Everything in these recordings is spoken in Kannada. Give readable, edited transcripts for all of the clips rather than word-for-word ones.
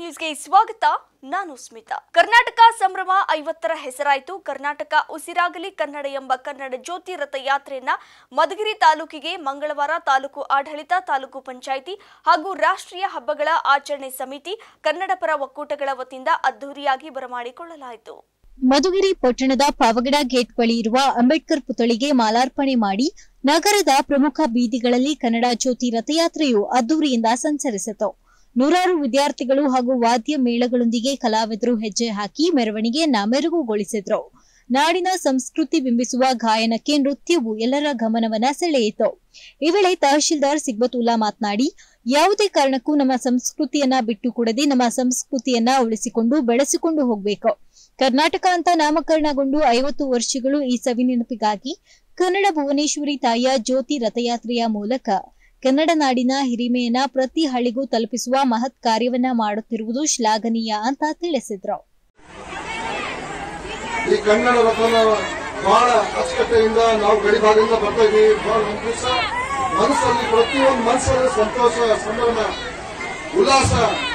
ನ್ಯೂಸ್ಗೆ ಸ್ವಾಗತ. ನಾನು ಸ್ಮಿತಾ. ಕರ್ನಾಟಕ ಸಂಭ್ರಮ 50ರ ಹೆಸರಾಯಿತು. ಕರ್ನಾಟಕ ಉಸಿರಾಗಲಿ ಕನ್ನಡ ಎಂಬ ಕನ್ನಡ ಜ್ಯೋತಿ ರಥಯಾತ್ರೆಯನ್ನ ಮಧುಗಿರಿ ತಾಲೂಕಿಗೆ ಮಂಗಳವಾರ ತಾಲೂಕು ಆಡಳಿತ, ತಾಲೂಕು ಪಂಚಾಯಿತಿ ಹಾಗೂ ರಾಷ್ಟ್ರೀಯ ಹಬ್ಬಗಳ ಆಚರಣೆ ಸಮಿತಿ, ಕನ್ನಡ ಪರ ಒಕ್ಕೂಟಗಳ ವತಿಯಿಂದ ಅದ್ದೂರಿಯಾಗಿ ಬರಮಾಡಿಕೊಳ್ಳಲಾಯಿತು. ಮಧುಗಿರಿ ಪಟ್ಟಣದ ಪಾವಗಡ ಗೇಟ್ ಬಳಿ ಇರುವ ಅಂಬೇಡ್ಕರ್ ಪುತ್ಥಳಿಗೆ ಮಾಲಾರ್ಪಣೆ ಮಾಡಿ ನಗರದ ಪ್ರಮುಖ ಬೀದಿಗಳಲ್ಲಿ ಕನ್ನಡ ಜ್ಯೋತಿ ರಥಯಾತ್ರೆಯು ಅದ್ದೂರಿಯಿಂದ ಸಂಚರಿಸಿತು. ನೂರಾರು ವಿದ್ಯಾರ್ಥಿಗಳು ಹಾಗೂ ವಾದ್ಯ ಮೇಳಗಳೊಂದಿಗೆ ಕಲಾವಿದರು ಹೆಜ್ಜೆ ಹಾಕಿ ಮೆರವಣಿಗೆಯನ್ನ ಮೆರುಗುಗೊಳಿಸಿದ್ರು. ನಾಡಿನ ಸಂಸ್ಕೃತಿ ಬಿಂಬಿಸುವ ಗಾಯನಕ್ಕೆ ನೃತ್ಯವು ಎಲ್ಲರ ಗಮನವನ್ನ ಸೆಳೆಯಿತು. ಈ ವೇಳೆ ತಹಶೀಲ್ದಾರ್ ಸಿಗ್ಬತುಲ್ಲಾ ಮಾತನಾಡಿ, ಯಾವುದೇ ಕಾರಣಕ್ಕೂ ನಮ್ಮ ಸಂಸ್ಕೃತಿಯನ್ನ ಬಿಟ್ಟುಕೊಡದೆ ನಮ್ಮ ಸಂಸ್ಕೃತಿಯನ್ನ ಉಳಿಸಿಕೊಂಡು ಬೆಳೆಸಿಕೊಂಡು ಹೋಗಬೇಕು. ಕರ್ನಾಟಕ ಅಂತ ನಾಮಕರಣಗೊಂಡು 50 ವರ್ಷಗಳು. ಈ ಸವಿನೆನಪಿಗಾಗಿ ಕನ್ನಡ ಭುವನೇಶ್ವರಿ ತಾಯಿಯ ಜ್ಯೋತಿ ರಥಯಾತ್ರೆಯ ಮೂಲಕ ಕನ್ನಡ ನಾಡಿನ ಹಿರಿಮೆಯನ್ನ ಪ್ರತಿ ಹಳ್ಳಿಗೂ ತಲುಪಿಸುವ ಮಹತ್ ಕಾರ್ಯವನ್ನ ಮಾಡುತ್ತಿರುವುದು ಶ್ಲಾಘನೀಯ ಅಂತ ತಿಳಿಸಿದ್ರು. ಈ ಕನ್ನಡ ರಥನ ಬಹಳ ಅಚ್ಚುಕಟ್ಟೆಯಿಂದ ನಾವು ಗಡಿಭಾಗದಿಂದ ಬರ್ತಾ ಇದ್ದೀವಿ. ಬಹಳ ಸಂತೋಷ, ಮನಸ್ಸಲ್ಲಿ ಪ್ರತಿಯೊಂದು ಮನಸ್ಸಲ್ಲಿ ಸಂತೋಷ, ಸಂಭ್ರಮ, ಉಲ್ಲಾಸ.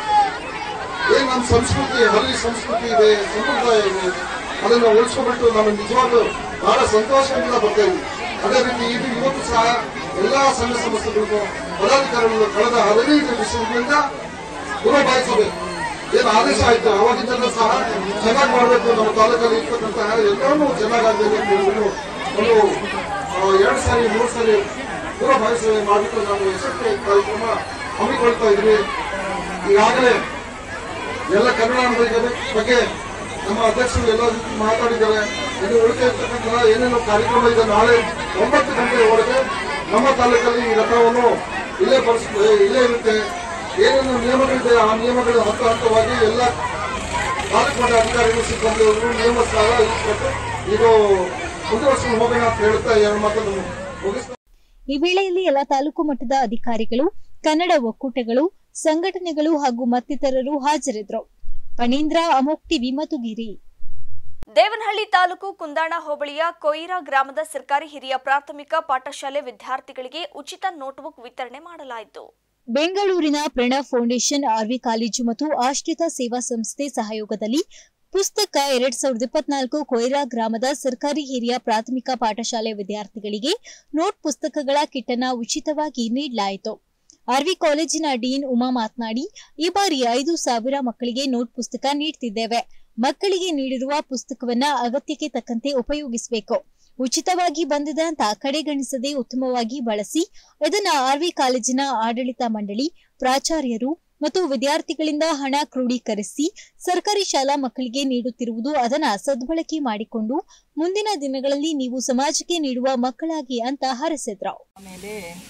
ಏನ್ ನಮ್ಮ ಸಂಸ್ಕೃತಿ, ಹಳ್ಳಿ ಸಂಸ್ಕೃತಿ ಇದೆ, ಸಂಪ್ರದಾಯ ಇದೆ, ಅದನ್ನ ಉಳಿಸ್ಕೊಂಡ್ಬಿಟ್ಟು ನಾವು ನಿಜವಾಗ್ಲೂ ಬಹಳ ಸಂತೋಷದಿಂದ ಬರ್ತಾ ಇದ್ದೀವಿ. ಅದೇ ರೀತಿ ಇದು ಇವತ್ತು ಸಹ ಎಲ್ಲಾ ಸಂಘ ಸಂಸ್ಥೆಗಳಿಗೂ ಪದಾಧಿಕಾರಿಗಳು ಕಳೆದ 15 ವರ್ಷಗಳಿಂದ ಪೂರ್ವಭಾವಿಸಬೇಕು. ಏನು ಆದೇಶ ಆಯ್ತು ಅವಾಗಿಂದ ಸಹ ಚೆನ್ನಾಗಿ ಮಾಡಬೇಕು. ನಮ್ಮ ತಾಲೂಕಲ್ಲಿ ಇರ್ತಕ್ಕಂತಹ ಎಲ್ಲವನ್ನೂ ಚೆನ್ನಾಗಾಗಬೇಕು ಅಂತ ಹೇಳಿದ್ರು ಒಂದು 2 ಸಾರಿ 3 ಸಾರಿ ಪೂರ್ವಭಾವಿಸ ಮಾಡಿಬಿಟ್ಟು ನಾವು ಯಶಸ್ವಿ ಕಾರ್ಯಕ್ರಮ ಹಮ್ಮಿಕೊಳ್ತಾ ಇದ್ವಿ. ಈಗಾಗಲೇ ಎಲ್ಲ ಕನ್ನಡ ಬಗ್ಗೆ ನಮ್ಮ ಅಧ್ಯಕ್ಷರು ಎಲ್ಲ ಮಾತಾಡಿದ್ದಾರೆ. ಇದು ಉಳಿಕೆ ಇರ್ತಕ್ಕಂತಹ ಏನೇನು ಕಾರ್ಯಕ್ರಮ ಇದೆ, ನಾಳೆ 9 ಗಂಟೆಯವರೆಗೆ ನಮ್ಮ ತಾಲೂಕಲ್ಲಿ ಈ ರಥವನ್ನು ಇಲ್ಲೇ ಇರುತ್ತೆ. ಏನೇನು ನಿಯಮಗಳಿದೆ ಆ ನಿಯಮಗಳ ಹಂತವಾಗಿ ಎಲ್ಲ ತಾಲೂಕು ಮಟ್ಟ ಅಧಿಕಾರಿಗಳು, ಸಿಬ್ಬಂದಿಯವರು ನಿಯಮಸ್ಥಾನ ಇಟ್ಬಿಟ್ಟು ಇದು ಮುಂದುವರಿಸಿಕೊಂಡು ಹೋಗೋಣ ಅಂತ ಹೇಳ್ತಾ 2 ಮಾತನ್ನು ಮುಗಿಸ್ತಾರೆ. ಈ ವೇಳೆಯಲ್ಲಿ ಎಲ್ಲ ತಾಲೂಕು ಮಟ್ಟದ ಅಧಿಕಾರಿಗಳು, ಕನ್ನಡ ಒಕ್ಕೂಟಗಳು, ಸಂಘಟನೆಗಳು ಹಾಗೂ ಮತ್ತಿತರರು ಹಾಜರಿದ್ದರು. ಫಣೀಂದ್ರ, ಅಮೋಕ್ ಟಿವಿ, ಮಧುಗಿರಿ. ದೇವನಹಳ್ಳಿ ತಾಲೂಕು ಕುಂದಾಣ ಹೋಬಳಿಯ ಕೊಯಿರಾ ಗ್ರಾಮದ ಸರ್ಕಾರಿ ಹಿರಿಯ ಪ್ರಾಥಮಿಕ ಪಾಠಶಾಲೆ ವಿದ್ಯಾರ್ಥಿಗಳಿಗೆ ಉಚಿತ ನೋಟ್ಬುಕ್ ವಿತರಣೆ ಮಾಡಲಾಯಿತು. ಬೆಂಗಳೂರಿನ ಪ್ರಣವ್ ಫೌಂಡೇಶನ್, ಆರ್ವಿ ಕಾಲೇಜು ಮತ್ತು ಆಶ್ರಿತ ಸೇವಾ ಸಂಸ್ಥೆ ಸಹಯೋಗದಲ್ಲಿ ಪುಸ್ತಕ 2024 ಕೊಯಿರಾ ಗ್ರಾಮದ ಸರ್ಕಾರಿ ಹಿರಿಯ ಪ್ರಾಥಮಿಕ ಪಾಠಶಾಲೆ ವಿದ್ಯಾರ್ಥಿಗಳಿಗೆ ನೋಟ್ ಪುಸ್ತಕಗಳ ಕಿಟ್ ಅನ್ನು ಉಚಿತವಾಗಿ ನೀಡಲಾಯಿತು. ಆರ್ವಿ ಕಾಲೇಜಿನ ಡೀನ್ ಉಮಾ ಮಾತನಾಡಿ, ಈ ಬಾರಿ 5,000 ಮಕ್ಕಳಿಗೆ ನೋಟ್ ಪುಸ್ತಕ ನೀಡುತ್ತಿದ್ದೇವೆ. ಮಕ್ಕಳಿಗೆ ನೀಡಿರುವ ಪುಸ್ತಕವನ್ನ ಅಗತ್ಯಕ್ಕೆ ತಕ್ಕಂತೆ ಉಪಯೋಗಿಸಬೇಕು. ಉಚಿತವಾಗಿ ಬಂದಿದೆ ಅಂತ ಕಡೆಗಣಿಸದೆ ಉತ್ತಮವಾಗಿ ಬಳಸಿ ಇದನ್ನ ಆರ್ವಿ ಕಾಲೇಜಿನ ಆಡಳಿತ ಮಂಡಳಿ, ಪ್ರಾಚಾರ್ಯರು ಮತ್ತು ವಿದ್ಯಾರ್ಥಿಗಳಿಂದ ಹಣ ಕ್ರೋಢೀಕರಿಸಿ ಸರ್ಕಾರಿ ಶಾಲಾ ಮಕ್ಕಳಿಗೆ ನೀಡುತ್ತಿರುವುದು ಅದನ್ನ ಸದ್ಬಳಕೆ ಮಾಡಿಕೊಂಡು ಮುಂದಿನ ದಿನಗಳಲ್ಲಿ ನೀವು ಸಮಾಜಕ್ಕೆ ನೀಡುವ ಮಕ್ಕಳಾಗಿ ಅಂತ ಹರಸಿದ್ರು. ಆಮೇಲೆ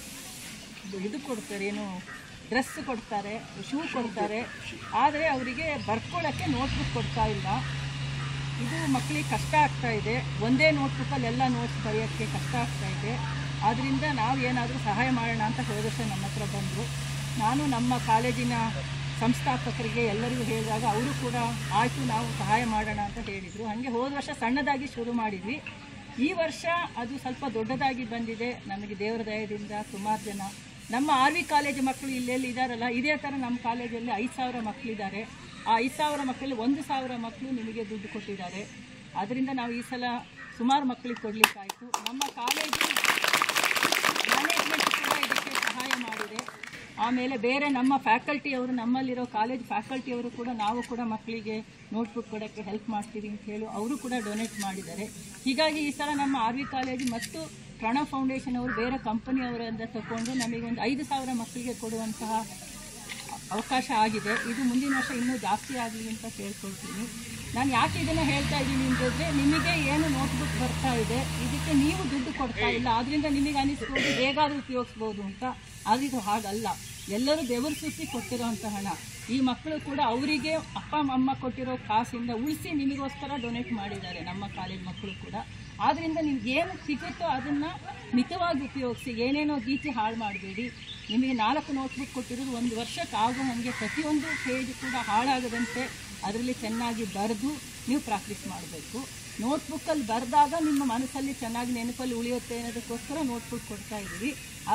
ಇದು ಕೊಡ್ತಾರೆ, ಏನು ಡ್ರೆಸ್ ಕೊಡ್ತಾರೆ, ಶೂ ಕೊಡ್ತಾರೆ. ಆದರೆ ಅವರಿಗೆ ಬರ್ಕೊಳ್ಳೋಕ್ಕೆ ನೋಟ್ಬುಕ್ ಕೊಡ್ತಾ ಇಲ್ಲ. ಇದು ಮಕ್ಕಳಿಗೆ ಕಷ್ಟ ಆಗ್ತಾ ಇದೆ. ಒಂದೇ ನೋಟ್ಬುಕ್ಕಲ್ಲಿ ಎಲ್ಲ ನೋಟ್ಸ್ ಬರೆಯೋಕ್ಕೆ ಕಷ್ಟ ಆಗ್ತಾ ಇದೆ. ಆದ್ದರಿಂದ ನಾವು ಏನಾದರೂ ಸಹಾಯ ಮಾಡೋಣ ಅಂತ ಹೋದ ವರ್ಷ ನಮ್ಮ ಹತ್ರ ಬಂದರು. ನಾನು ನಮ್ಮ ಕಾಲೇಜಿನ ಸಂಸ್ಥಾಪಕರಿಗೆ ಎಲ್ಲರಿಗೂ ಹೇಳಿದಾಗ ಅವರು ಕೂಡ ಆಯಿತು ನಾವು ಸಹಾಯ ಮಾಡೋಣ ಅಂತ ಹೇಳಿದರು. ಹಾಗೆ ಹೋದ ವರ್ಷ ಸಣ್ಣದಾಗಿ ಶುರು ಮಾಡಿದ್ವಿ. ಈ ವರ್ಷ ಅದು ಸ್ವಲ್ಪ ದೊಡ್ಡದಾಗಿ ಬಂದಿದೆ. ನಮಗೆ ದೇವರ ದಯದಿಂದ ಸುಮಾರು ಜನ ನಮ್ಮ ಆರ್ವಿ ಕಾಲೇಜು ಮಕ್ಕಳು ಇಲ್ಲೆಲ್ಲಿ ಇದ್ದಾರಲ್ಲ, ಇದೇ ಥರ ನಮ್ಮ ಕಾಲೇಜಲ್ಲಿ 5,000 ಮಕ್ಕಳಿದ್ದಾರೆ. ಆ 5,000 ಮಕ್ಕಳಲ್ಲಿ 1,000 ಮಕ್ಕಳು ನಿಮಗೆ ದುಡ್ಡು ಕೊಟ್ಟಿದ್ದಾರೆ. ಆದ್ದರಿಂದ ನಾವು ಈ ಸಲ ಸುಮಾರು ಮಕ್ಕಳಿಗೆ ಕೊಡಲಿಕ್ಕಾಯಿತು. ನಮ್ಮ ಕಾಲೇಜು ಮ್ಯಾನೇಜ್ಮೆಂಟ್ ಕೂಡ ಇದಕ್ಕೆ ಸಹಾಯ ಮಾಡಿದೆ. ಆಮೇಲೆ ಬೇರೆ ನಮ್ಮ ಫ್ಯಾಕಲ್ಟಿಯವರು, ನಮ್ಮಲ್ಲಿರೋ ಕಾಲೇಜ್ ಫ್ಯಾಕಲ್ಟಿಯವರು ಕೂಡ ನಾವು ಕೂಡ ಮಕ್ಕಳಿಗೆ ನೋಟ್ಬುಕ್ ಕೊಡೋಕ್ಕೆ ಹೆಲ್ಪ್ ಮಾಡ್ತೀವಿ ಅಂತ ಹೇಳಿ ಅವರು ಕೂಡ ಡೊನೇಟ್ ಮಾಡಿದ್ದಾರೆ. ಹೀಗಾಗಿ ಈ ಸಲ ನಮ್ಮ ಆರ್ವಿ ಕಾಲೇಜು ಮತ್ತು ಪ್ರಣವ್ ಫೌಂಡೇಶನ್ ಅವರು ಬೇರೆ ಕಂಪನಿಯವರಿಂದ ತಗೊಂಡು ನಮಗೊಂದು 5,000 ಮಕ್ಕಳಿಗೆ ಕೊಡುವಂತಹ ಅವಕಾಶ ಆಗಿದೆ. ಇದು ಮುಂದಿನ ವರ್ಷ ಇನ್ನೂ ಜಾಸ್ತಿ ಆಗಲಿ ಅಂತ ಕೇಳ್ಕೊಳ್ತೀನಿ. ನಾನು ಯಾಕೆ ಇದನ್ನು ಹೇಳ್ತಾ ಇದ್ದೀನಿ ಅಂತಂದರೆ, ನಿಮಗೆ ಏನು ನೋಟ್ಬುಕ್ ಬರ್ತಾ ಇದೆ ಇದಕ್ಕೆ ನೀವು ದುಡ್ಡು ಕೊಡ್ತಾ ಇಲ್ಲ. ಆದ್ದರಿಂದ ನಿಮಗೆ ಅನಿಸ್ಬೋದು ಹೇಗಾದರೂ ಉಪಯೋಗಿಸ್ಬೋದು ಅಂತ. ಆದರೆ ಇದು ಹಾಗಲ್ಲ. ಎಲ್ಲರೂ ಬೆವರು ಸುತ್ತಿ ಕೊಟ್ಟಿರೋಂಥ ಹಣ. ಈ ಮಕ್ಕಳು ಕೂಡ ಅವರಿಗೆ ಅಪ್ಪ ಅಮ್ಮ ಕೊಟ್ಟಿರೋ ಕಾಸಿಂದ ಉಳಿಸಿ ನಿಮಗೋಸ್ಕರ ಡೊನೇಟ್ ಮಾಡಿದ್ದಾರೆ ನಮ್ಮ ಕಾಲೇಜ್ ಮಕ್ಕಳು ಕೂಡ. ಆದ್ದರಿಂದ ನಿಮ್ಗೆ ಏನು ಸಿಗುತ್ತೋ ಅದನ್ನು ಮಿತವಾಗಿ ಉಪಯೋಗಿಸಿ, ಏನೇನೋ ಗೀಚಿ ಹಾಳು ಮಾಡಬೇಡಿ. ನಿಮಗೆ 4 ನೋಟ್ಬುಕ್ ಕೊಟ್ಟಿರೋದು 1 ವರ್ಷಕ್ಕೆ ಆಗೋ ಹಾಗೆ ಪ್ರತಿಯೊಂದು ಪೇಜ್ ಕೂಡ ಹಾಳಾಗದಂತೆ ಅದರಲ್ಲಿ ಚೆನ್ನಾಗಿ ಬರೆದು ನೀವು ಪ್ರಾಕ್ಟೀಸ್ ಮಾಡಬೇಕು. ನೋಟ್ಬುಕ್ಕಲ್ಲಿ ಬರೆದಾಗ ನಿಮ್ಮ ಮನಸ್ಸಲ್ಲಿ ಚೆನ್ನಾಗಿ ನೆನಪಲ್ಲಿ ಉಳಿಯುತ್ತೆ ಅನ್ನೋದಕ್ಕೋಸ್ಕರ ನೋಟ್ಬುಕ್ ಕೊಡ್ತಾ ಇದ್ದೀವಿ. ಆದರೆ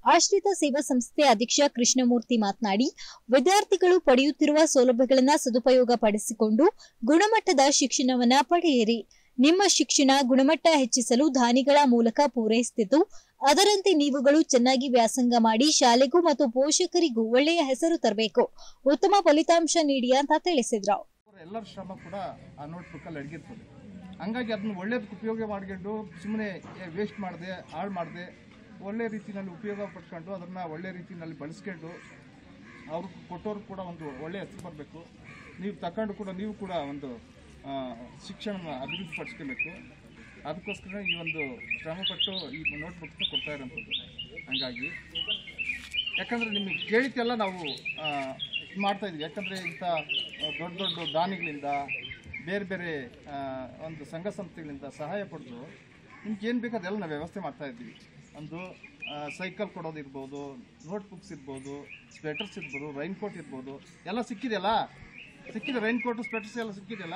ಆಶ್ರಿತ ಸೇವಾ ಸಂಸ್ಥೆ ಅಧ್ಯಕ್ಷ ಕೃಷ್ಣಮೂರ್ತಿ ಮಾತನಾಡಿ, ವಿದ್ಯಾರ್ಥಿಗಳು ಪಡೆಯುತ್ತಿರುವ ಸೌಲಭ್ಯಗಳನ್ನು ಸದುಪಯೋಗ ಪಡಿಸಿಕೊಂಡು ಗುಣಮಟ್ಟದ ಶಿಕ್ಷಣವನ್ನ ಪಡೆಯಿರಿ. ನಿಮ್ಮ ಶಿಕ್ಷಣ ಗುಣಮಟ್ಟ ಹೆಚ್ಚಿಸಲು ದಾನಿಗಳ ಮೂಲಕ ಪೂರೈಸುತ್ತಿದ್ದು, ಅದರಂತೆ ನೀವುಗಳು ಚೆನ್ನಾಗಿ ವ್ಯಾಸಂಗ ಮಾಡಿ ಶಾಲೆಗೂ ಮತ್ತು ಪೋಷಕರಿಗೂ ಒಳ್ಳೆಯ ಹೆಸರು ತರಬೇಕು, ಉತ್ತಮ ಫಲಿತಾಂಶ ನೀಡಿ ಅಂತ ತಿಳಿಸಿದ್ರು. ಎಲ್ಲರ ಶ್ರಮ ಕೂಡ ಆ ನೋಟ್ಬುಕ್ ಅಲ್ಲಿ ಅಡಗಿರ್ತದೆ. ಹಂಗಾಗಿ ಅದನ್ನ ಒಳ್ಳೇದಕ್ಕೆ ಉಪಯೋಗ ಮಾಡ್ಕೊಂಡು ಸುಮ್ಮನೆ ವೇಸ್ಟ್ ಮಾಡದೆ ಹಾಳು ಮಾಡದೆ ಒಳ್ಳೆ ರೀತಿಯಲ್ಲಿ ಉಪಯೋಗ ಪಡ್ಕೊಂಡು ಅದನ್ನು ಒಳ್ಳೆ ರೀತಿಯಲ್ಲಿ ಬಳಸ್ಕೊಂಡು ಅವ್ರಿಗೆ ಕೊಟ್ಟವ್ರು ಕೂಡ ಒಂದು ಒಳ್ಳೆ ಹೆಸರು ಬರಬೇಕು. ನೀವು ತಗೊಂಡು ಕೂಡ ನೀವು ಕೂಡ ಒಂದು ಶಿಕ್ಷಣ ಅಭಿವೃದ್ಧಿ ಪಡಿಸ್ಕೋಬೇಕು. ಅದಕ್ಕೋಸ್ಕರ ಈ ಒಂದು ಶ್ರಮಪಟ್ಟು ಈ ನೋಟ್ಬುಕ್ನ ಕೊಡ್ತಾ ಇರೋಂಥದ್ದು. ಹಂಗಾಗಿ ಯಾಕಂದರೆ ನಿಮಗೆ ಕೇಳಿದ್ದೆಲ್ಲ ನಾವು ಮಾಡ್ತಾ ಇದ್ವಿ. ಯಾಕಂದರೆ ಇಂಥ ದೊಡ್ಡ ದೊಡ್ಡ ದಾನಿಗಳಿಂದ ಬೇರೆ ಬೇರೆ ಒಂದು ಸಂಘ ಸಂಸ್ಥೆಗಳಿಂದ ಸಹಾಯ ಪಡೆದು ನಿಮ್ಗೆ ಏನು ಬೇಕು ಅದೆಲ್ಲ ನಾವು ವ್ಯವಸ್ಥೆ ಮಾಡ್ತಾ ಇದ್ವಿ. ಒಂದು ಸೈಕಲ್ ಕೊಡೋದಿರ್ಬೋದು, ನೋಟ್ಬುಕ್ಸ್ ಇರ್ಬೋದು, ಸ್ವೆಟರ್ಸ್ ಇರ್ಬೋದು, ರೈನ್ ಕೋಟ್ ಇರ್ಬೋದು, ಎಲ್ಲ ಸಿಕ್ಕಿದೆಯಲ್ಲ. ರೈನ್ ಕೋಟು ಸ್ವೆಟರ್ಸ್ ಎಲ್ಲ ಸಿಕ್ಕಿದೆಯಲ್ಲ.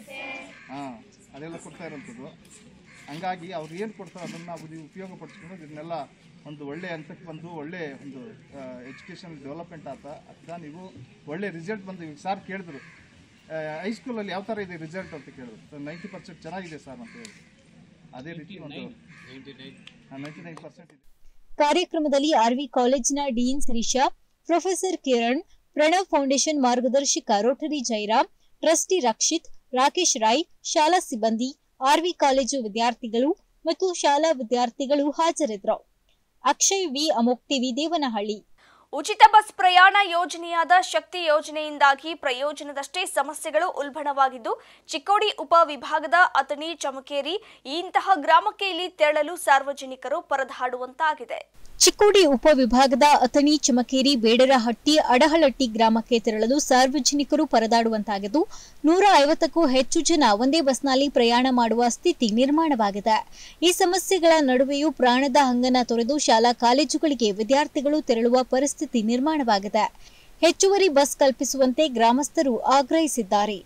ಅದೆಲ್ಲ ಕೊಡ್ತಾ ಇರೋಂಥದ್ದು. ಹಂಗಾಗಿ ಅವ್ರು ಏನು ಕೊಡ್ತಾರೆ ಅದನ್ನು ನಾವು ಉಪಯೋಗ ಪಡಿಸ್ಕೊಂಡು ಇದನ್ನೆಲ್ಲ ಒಂದು ಒಳ್ಳೆ ಹಂತಕ್ಕೆ ಬಂದು ಒಳ್ಳೆ ಒಂದು ಎಜುಕೇಷನ್ ಡೆವಲಪ್ಮೆಂಟ್ ಆಗ್ತಾ ನೀವು ಒಳ್ಳೆ ರಿಸಲ್ಟ್ ಬಂದು ಈಗ ಸಾರ್ ಕೇಳಿದ್ರು ಹೈಸ್ಕೂಲಲ್ಲಿ ಯಾವ ಥರ ಇದೆ ರಿಸಲ್ಟ್ ಅಂತ ಕೇಳಿದ್ರು. 90% ಚೆನ್ನಾಗಿದೆ ಸರ್ ಅಂತ ಹೇಳಿದ್ರು. ಅದೇ ರೀತಿ ಒಂದು 99% ಇದೆ. ಕಾರ್ಯಕ್ರಮದಲ್ಲಿ ಆರ್ವಿ ಕಾಲೇಜಿನ dean Sarisha, professor Kiran, Pranav foundation ಮಾರ್ಗದರ್ಶಕ ರೋಟರಿ ಜೈರಾಮ್, ಟ್ರಸ್ಟಿ ರಕ್ಷಿತ್, ರಾಕೇಶ್ ರಾಯ್, ಶಾಲಾ ಸಿಬ್ಬಂದಿ, ಆರ್ವಿ ಕಾಲೇಜು ವಿದ್ಯಾರ್ಥಿಗಳು ಮತ್ತು ಶಾಲಾ ವಿದ್ಯಾರ್ಥಿಗಳು ಹಾಜರಿದ್ದರು. Akshay V, Amogh TV, Devanahalli. ಉಚಿತ ಬಸ್ ಪ್ರಯಾಣ ಯೋಜನೆಯಾದ ಶಕ್ತಿ ಯೋಜನೆಯಿಂದಾಗಿ ಪ್ರಯೋಜನದಷ್ಟೇ ಸಮಸ್ಯೆಗಳು ಉಲ್ಬಣವಾಗಿದ್ದು, ಚಿಕ್ಕೋಡಿ ಉಪವಿಭಾಗದ ಅತಣಿ, ಚಮಕೇರಿ ಇಂತಹ ಗ್ರಾಮಕ್ಕೆ ಇಲ್ಲಿ ತೆರಳಲು ಸಾರ್ವಜನಿಕರು ಪರದಾಡುವಂತಾಗಿದೆ. ಚಿಕ್ಕೋಡಿ ಉಪವಿಭಾಗದ ಅತಣಿ, ಚಮಕೇರಿ, ಬೇಡರಹಟ್ಟಿ, ಅಡಹಳಟ್ಟಿ ಗ್ರಾಮಕ್ಕೆ ತೆರಳಲು ಸಾರ್ವಜನಿಕರು ಪರದಾಡುವಂತಾಗಿದ್ದು, 150ಕ್ಕೂ ಹೆಚ್ಚು ಜನ ಒಂದೇ ಬಸ್ನಲ್ಲಿ ಪ್ರಯಾಣ ಮಾಡುವ ಸ್ಥಿತಿ ನಿರ್ಮಾಣವಾಗಿದೆ. ಈ ಸಮಸ್ಯೆಗಳ ನಡುವೆಯೂ ಪ್ರಾಣದ ಹಂಗನ ತೊರೆದು ಶಾಲಾ ಕಾಲೇಜುಗಳಿಗೆ ವಿದ್ಯಾರ್ಥಿಗಳು ತೆರಳುವ ಪರಿಸ್ಥಿತಿ ನಿರ್ಮಾಣವಾಗಿದೆ. ಹೆಚ್ಚುವರಿ ಬಸ್ ಕಲ್ಪಿಸುವಂತೆ ಗ್ರಾಮಸ್ಥರು ಆಗ್ರಹಿಸಿದ್ದಾರೆ.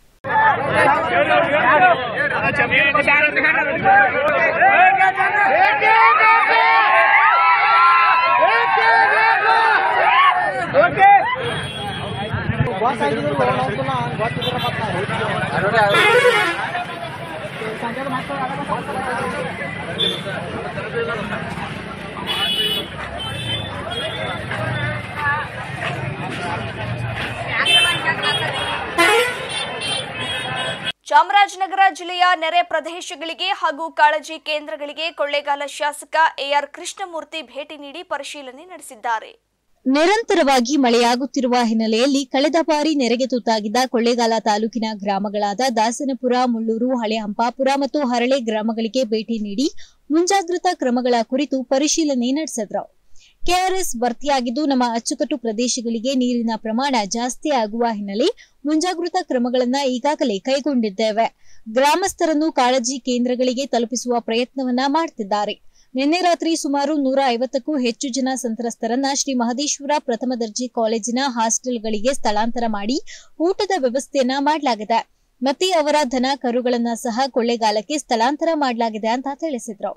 ಚಾಮರಾಜನಗರ ಜಿಲ್ಲೆಯ ನೆರೆ ಪ್ರದೇಶಗಳಿಗೆ ಹಾಗೂ ಕಾಳಜಿ ಕೇಂದ್ರಗಳಿಗೆ ಕೊಳ್ಳೇಗಾಲ ಶಾಸಕ ಎಆರ್ ಕೃಷ್ಣಮೂರ್ತಿ ಭೇಟಿ ನೀಡಿ ಪರಿಶೀಲನೆ ನಡೆಸಿದ್ದಾರೆ. ನಿರಂತರವಾಗಿ ಮಳೆಯಾಗುತ್ತಿರುವ ಹಿನ್ನೆಲೆಯಲ್ಲಿ ಕಳೆದ ಬಾರಿ ನೆರೆಗೆ ತುತ್ತಾಗಿದ್ದ ಕೊಳ್ಳೇಗಾಲ ತಾಲೂಕಿನ ಗ್ರಾಮಗಳಾದ ದಾಸನಪುರ, ಮುಳ್ಳೂರು, ಹಳೆ ಹಂಪಾಪುರ ಮತ್ತು ಹರಳೆ ಗ್ರಾಮಗಳಿಗೆ ಭೇಟಿ ನೀಡಿ ಮುಂಜಾಗ್ರತಾ ಕ್ರಮಗಳ ಕುರಿತು ಪರಿಶೀಲನೆ ನಡೆಸಿದರು. ಕೆಆರ್ಎಸ್ ಭರ್ತಿಯಾಗಿದ್ದು ನಮ್ಮ ಅಚ್ಚುಕಟ್ಟು ಪ್ರದೇಶಗಳಿಗೆ ನೀರಿನ ಪ್ರಮಾಣ ಜಾಸ್ತಿ ಆಗುವ ಹಿನ್ನೆಲೆ ಮುಂಜಾಗ್ರತಾ ಕ್ರಮಗಳನ್ನು ಈಗಾಗಲೇ ಕೈಗೊಂಡಿದ್ದೇವೆ. ಗ್ರಾಮಸ್ಥರನ್ನು ಕಾಳಜಿ ಕೇಂದ್ರಗಳಿಗೆ ತಲುಪಿಸುವ ಪ್ರಯತ್ನವನ್ನ ಮಾಡುತ್ತಿದ್ದಾರೆ. ನಿನ್ನೆ ರಾತ್ರಿ ಸುಮಾರು 150ಕ್ಕೂ ಹೆಚ್ಚು ಜನ ಸಂತ್ರಸ್ತರನ್ನ ಶ್ರೀ ಮಹದೇಶ್ವರ ಪ್ರಥಮ ದರ್ಜೆ ಕಾಲೇಜಿನ ಹಾಸ್ಟೆಲ್ಗಳಿಗೆ ಸ್ಥಳಾಂತರ ಮಾಡಿ ಊಟದ ವ್ಯವಸ್ಥೆಯನ್ನ ಮಾಡಲಾಗಿದೆ. ಮತ್ತೆ ಅವರ ದನ ಕರುಗಳನ್ನ ಸಹ ಕೊಳ್ಳೇಗಾಲಕ್ಕೆ ಸ್ಥಳಾಂತರ ಮಾಡಲಾಗಿದೆ ಅಂತ ತಿಳಿಸಿದ್ರು.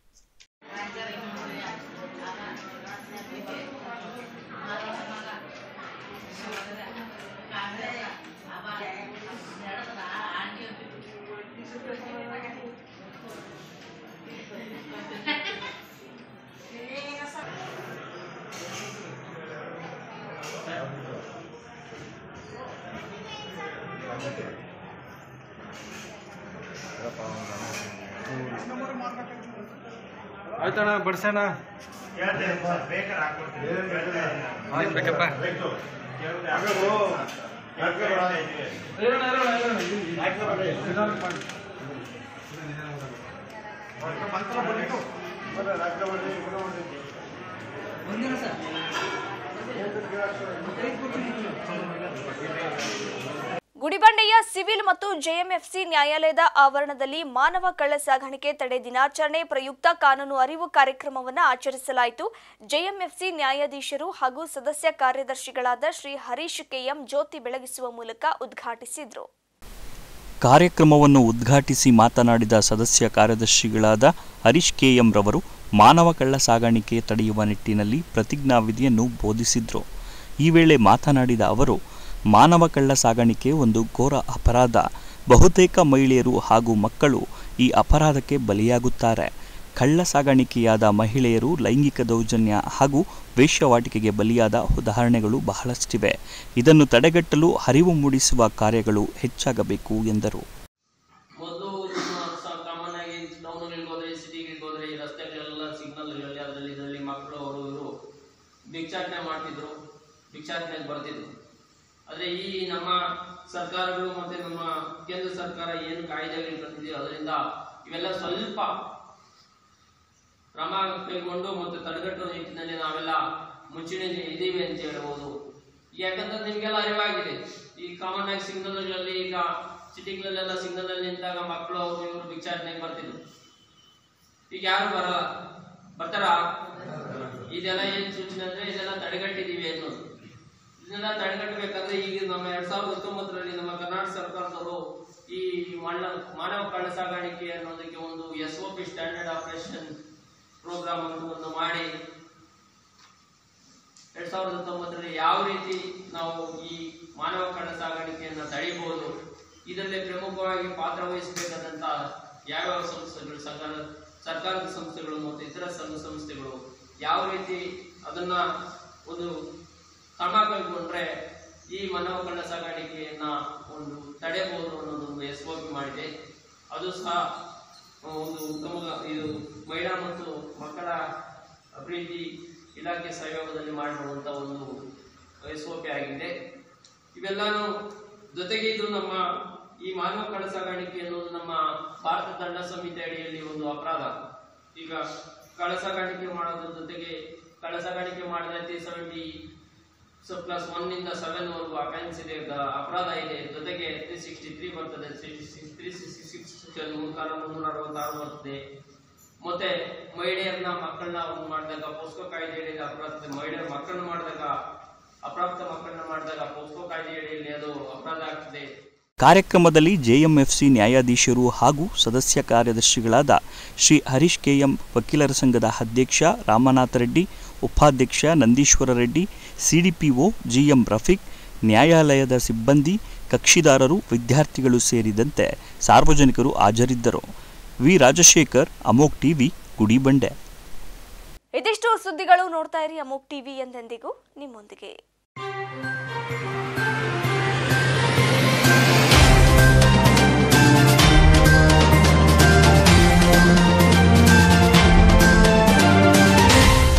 ಆಯ್ತಣ್ಣ ಬಡ್ಸೋಣ ಬೇಕಪ್ಪ ಗುಡಿಬಂಡೆಯ ಸಿವಿಲ್ ಮತ್ತು ಜೆಎಂಎಫ್ಸಿ ನ್ಯಾಯಾಲಯದ ಆವರಣದಲ್ಲಿ ಮಾನವ ಕಳ್ಳ ಸಾಗಾಣಿಕೆ ತಡೆ ದಿನಾಚರಣೆ ಪ್ರಯುಕ್ತ ಕಾನೂನು ಅರಿವು ಕಾರ್ಯಕ್ರಮವನ್ನು ಆಚರಿಸಲಾಯಿತು. ಜೆಎಂಎಫ್ಸಿ ನ್ಯಾಯಾಧೀಶರು ಹಾಗೂ ಸದಸ್ಯ ಕಾರ್ಯದರ್ಶಿಗಳಾದ ಶ್ರೀ ಹರೀಶ್ ಕೆಎಂ ಜ್ಯೋತಿ ಬೆಳಗಿಸುವ ಮೂಲಕ ಉದ್ಘಾಟಿಸಿದರು. ಕಾರ್ಯಕ್ರಮವನ್ನು ಉದ್ಘಾಟಿಸಿ ಮಾತನಾಡಿದ ಸದಸ್ಯ ಕಾರ್ಯದರ್ಶಿಗಳಾದ ಹರೀಶ್ ಕೆಎಂ ರವರು ಮಾನವ ಕಳ್ಳ ಸಾಗಾಣಿಕೆ ತಡೆಯುವ ನಿಟ್ಟಿನಲ್ಲಿ ಪ್ರತಿಜ್ಞಾವಿಧಿಯನ್ನು ಬೋಧಿಸಿದರು. ಈ ವೇಳೆ ಮಾತನಾಡಿದ ಅವರು, ಮಾನವ ಕಳ್ಳ ಸಾಗಾಣಿಕೆ ಒಂದು ಘೋರ ಅಪರಾಧ. ಬಹುತೇಕ ಮಹಿಳೆಯರು ಹಾಗೂ ಮಕ್ಕಳು ಈ ಅಪರಾಧಕ್ಕೆ ಬಲಿಯಾಗುತ್ತಾರೆ. ಕಳ್ಳ ಸಾಗಾಣಿಕೆಯಾದ ಮಹಿಳೆಯರು ಲೈಂಗಿಕ ದೌರ್ಜನ್ಯ ಹಾಗೂ ವೇಶ್ಯಾವಾಟಿಕೆಗೆ ಬಲಿಯಾದ ಉದಾಹರಣೆಗಳು ಬಹಳಷ್ಟಿವೆ. ಇದನ್ನು ತಡೆಗಟ್ಟಲು ಅರಿವು ಮೂಡಿಸುವ ಕಾರ್ಯಗಳು ಹೆಚ್ಚಾಗಬೇಕು ಎಂದರು. ಮೊದಲು ಕಾಮನ್ ಆಗಿ ಟೌನಲ್ಲಿ ಹೋದ್ರೆ, ಸಿಟಿಗೆ ಹೋದ್ರೆ, ಈ ರಸ್ತೆಗಳೆಲ್ಲ ಸಿಗ್ನಲ್ಗಳಲ್ಲಿ ಅದರಲ್ಲಿ ಮಕ್ಕಳು ಅವರು ಇವರು ಭಿಕ್ಷಾಟನೆ ಮಾಡ್ತಿದ್ರು, ಭಿಕ್ಷಾಟನೆಗೆ ಬರ್ತಿದ್ರು. ಆದರೆ ಈ ನಮ್ಮ ಸರ್ಕಾರಗಳು ಮತ್ತೆ ನಮ್ಮ ಕೇಂದ್ರ ಸರ್ಕಾರ ಏನು ಕಾಯ್ದೆಗಳು ತಂದಿದೆಯೋ ಅದರಿಂದ ಇವೆಲ್ಲ ಸ್ವಲ್ಪ ಕ್ರಮ ಕೈಗೊಂಡು ಮತ್ತು ತಡೆಗಟ್ಟುವ ನಿಟ್ಟಿನಲ್ಲಿ ನಾವೆಲ್ಲ ಮುಂಚೂಣಿಯಲ್ಲಿ ಇದ್ದೀವಿ ಅಂತ ಹೇಳ್ಬೋದು. ಯಾಕಂದ್ರೆ ನಿಮ್ಗೆಲ್ಲ ಅರಿವಾಗಿದೆ, ಈ ಕಾಮನ್ ಆಗಿ ಸಿಗ್ನಲ್ಗಳಲ್ಲಿ ಈಗ ಸಿಟಿಗಳಲ್ಲೆಲ್ಲ ಸಿಗ್ನಲ್ ನಿಂತಾಗ ಮಕ್ಕಳು ಅವರು ಇವರು ಭಿಕ್ಷಾಟನೆಗೆ ಬರ್ತಿದ್ರು. ಈಗ ಯಾರು ಬರಲ್ಲ, ಬರ್ತಾರ? ಇದೆಲ್ಲ ಏನ್ ಸೂಚನೆ ಅಂದ್ರೆ ಇದೆಲ್ಲ ತಡೆಗಟ್ಟಿದೀವಿ ಅನ್ನೋದು. ಇದನ್ನೆಲ್ಲ ತಡೆಗಟ್ಟಬೇಕಾದ್ರೆ ಈಗ ನಮ್ಮ 2019ರಲ್ಲಿ ನಮ್ಮ ಕರ್ನಾಟಕ ಸರ್ಕಾರದವರು ಈ ಮಾನವ ಕಳ್ಳ ಸಾಗಾಣಿಕೆ ಅನ್ನೋದಕ್ಕೆ ಒಂದು SOP ಸ್ಟ್ಯಾಂಡರ್ಡ್ ಆಪರೇಷನ್ ಪ್ರೋಗ್ರಾಮ್ ಒಂದು ಮಾಡಿ 2019ರಲ್ಲಿ ಯಾವ ರೀತಿ ನಾವು ಈ ಮಾನವ ಕಳ್ಳ ಸಾಗಾಣಿಕೆಯನ್ನ ತಡೆಯಬಹುದು, ಇದರಲ್ಲಿ ಪ್ರಮುಖವಾಗಿ ಪಾತ್ರ ವಹಿಸಬೇಕಾದಂತ ಯಾವ್ಯಾವ ಸಂಸ್ಥೆಗಳು, ಸರ್ಕಾರದ ಸಂಸ್ಥೆಗಳು ಮತ್ತು ಇತರ ಸಂಘ ಸಂಸ್ಥೆಗಳು ಯಾವ ರೀತಿ ಅದನ್ನ ಒಂದು ಕ್ರಮ ಕೈಗೊಂಡ್ರೆ ಈ ಮಾನವ ಕಳ್ಳ ಸಾಗಾಣಿಕೆಯನ್ನ ಒಂದು ತಡೆಯಬಹುದು ಅನ್ನೋದೊಂದು SOP ಮಾಡಿದೆ. ಅದು ಸಹ ಒಂದು ಉತ್ತಮ ಇದು ಮಹಿಳಾ ಮತ್ತು ಮಕ್ಕಳ ಅಭಿವೃದ್ಧಿ ಇಲಾಖೆ ಸಹಯೋಗದಲ್ಲಿ ಮಾಡಿರುವಂತ ಒಂದು SOP ಆಗಿದೆ. ಇವೆಲ್ಲಾನು ಜೊತೆಗೆ ಇದು ನಮ್ಮ ಈ ಮಾನವ ಕಳ್ಳ ಸಾಗಾಣಿಕೆ ಅನ್ನೋದು ನಮ್ಮ ಭಾರತ ದಂಡ ಸಂಹಿತೆ ಅಡಿಯಲ್ಲಿ ಒಂದು ಅಪರಾಧ. ಈಗ ಕಳ್ಳ ಸಾಗಾಣಿಕೆ ಮಾಡೋದ್ರ ಜೊತೆಗೆ ಕಳ್ಳ ಸಾಗಾಣಿಕೆ ಮಾಡಿದ 70+1 ನಿಂದ 7 ವರೆಗೂ ಅಫೆನ್ಸ್ ಇದೆ, ಅಪರಾಧ ಇದೆ. ಜೊತೆಗೆ 363 ಬರ್ತದೆ, 366 366 ಬರ್ತದೆ. ಮತ್ತೆ ಮಹಿಳೆಯರನ್ನ ಮಕ್ಕಳನ್ನ ಮಾಡಿದಾಗ ಪೋಸ್ಕೋ ಕಾಯ್ದೆಯಲ್ಲಿ ಅಪರಾಧ, ಮಹಿಳೆಯರ ಮಕ್ಕಳನ್ನ ಮಾಡಿದಾಗ ಅಪ್ರಾಪ್ತ ಮಕ್ಕಳನ್ನ ಮಾಡಿದಾಗ ಪೋಸ್ಕೋ ಕಾಯ್ದೆಯಲ್ಲಿ ಅದು ಅಪರಾಧ ಆಗ್ತದೆ. ಕಾರ್ಯಕ್ರಮದಲ್ಲಿ JMFC ನ್ಯಾಯಾಧೀಶರು ಹಾಗೂ ಸದಸ್ಯ ಕಾರ್ಯದರ್ಶಿಗಳಾದ ಶ್ರೀ ಹರೀಶ್ KM, ವಕೀಲರ ಸಂಘದ ಅಧ್ಯಕ್ಷ ರಾಮನಾಥ ರೆಡ್ಡಿ, ಉಪಾಧ್ಯಕ್ಷ ನಂದೀಶ್ವರ ರೆಡ್ಡಿ, CDPO GM ರಫೀಕ್, ನ್ಯಾಯಾಲಯದ ಸಿಬ್ಬಂದಿ, ಕಕ್ಷಿದಾರರು, ವಿದ್ಯಾರ್ಥಿಗಳು ಸೇರಿದಂತೆ ಸಾರ್ವಜನಿಕರು ಹಾಜರಿದ್ದರು. ವಿ ರಾಜಶೇಖರ್, ಅಮೋಕ್ ಟಿವಿ, ಗುಡಿಬಂಡೆ. ಇದಿಷ್ಟು ಸುದ್ದಿಗಳು. ನೋಡ್ತಾ ಇರಿ ಅಮೋಕ್ ಟಿವಿ, ಎಂದೆಂದಿಗೂ ನಿಮ್ಮೊಂದಿಗೆ.